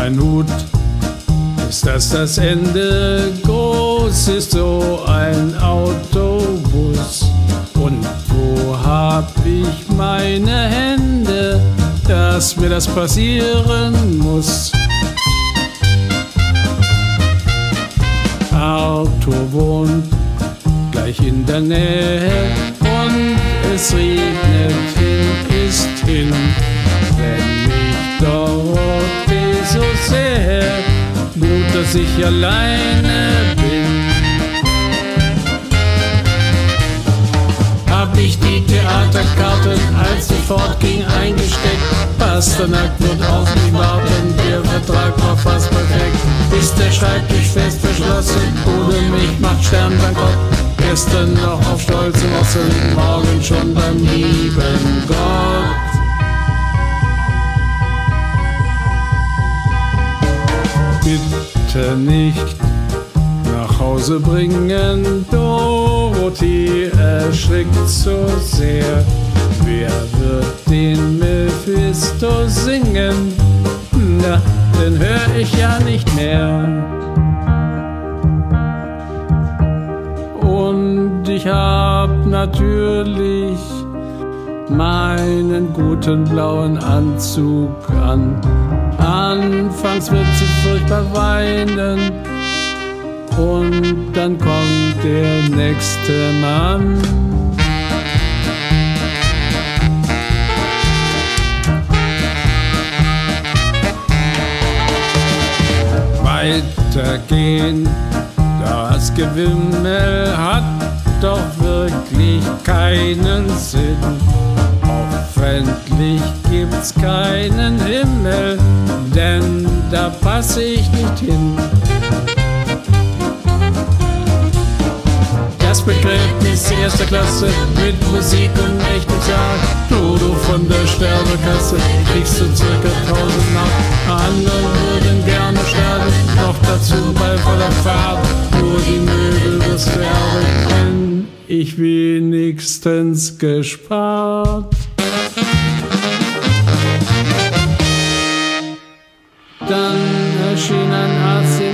mein Hut. Ist das Ende? Groß ist so ein Autobus. Und wo hab ich meine Hände, dass mir das passieren muss? Arthur wohnt gleich in der Nähe und es regnet hin, ist hin. Wenn ich Dorothee so sehe, gut, dass ich alleine bin. Hab ich die Theaterkarten, als sie fortging, eingesteckt. Pasternak wird auf mich warten, der Vertrag war fast perfekt. Ist der Schreibtisch fest verschlossen, ohne mich macht Sternbankrott. Gestern noch auf stolzem Ossen, morgen schon beim lieben Gott. Bitte nicht nach Hause bringen, Dorothee erschrickt so sehr. Wer wird den Mephisto singen? Na, den hör ich ja nicht mehr. Und ich hab natürlich meinen guten blauen Anzug an. Anfangs wird sie furchtbar weinen und dann kommt der nächste Mann. Weitergehen, das Gewimmel hat doch wirklich keinen Sinn. Hoffentlich gibt's keinen Himmel, denn da passe ich nicht hin. Das Begräbnis erster Klasse mit Musik und echtem Sarg. Du von der Sterbekasse kriegst du circa 1000 Mark. Andere würden gerne sterben, noch dazu bei voller Fahrt. Nur die Möbel wirst du erben, ich wenigstens gespart. Dann erschien ein Arzt